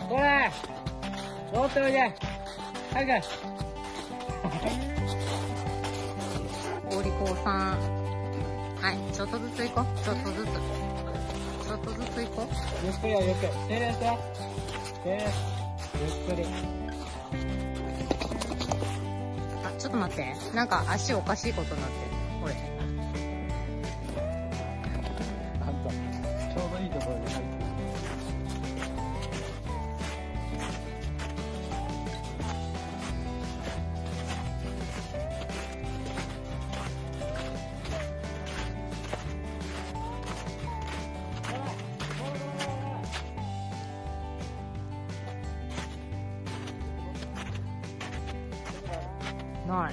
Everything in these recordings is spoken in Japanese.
これ乗っておいで。早く。 お利口さん。はい、ちょっとずつ行こう。ちょっとずつ。ちょっとずつ行こう。 ゆっくりよ、ゆっくり。手ですよ。手です。ゆっくり。 あ、ちょっと待って。なんか足おかしいことになってる。これ。 あんた、ちょうどいいところに入ってる。 ない。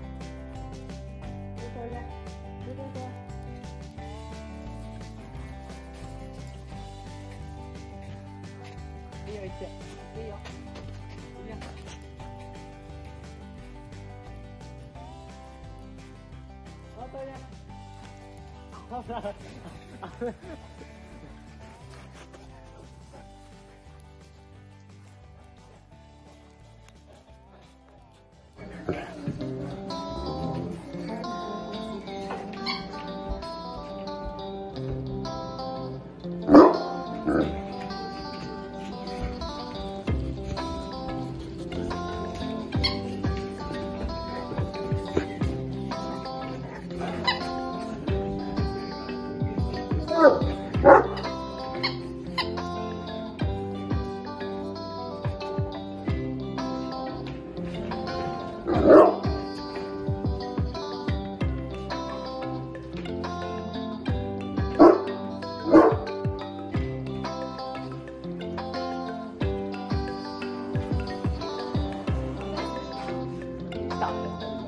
いいよ、行って。いいよ。いいよ。あとね。 来た。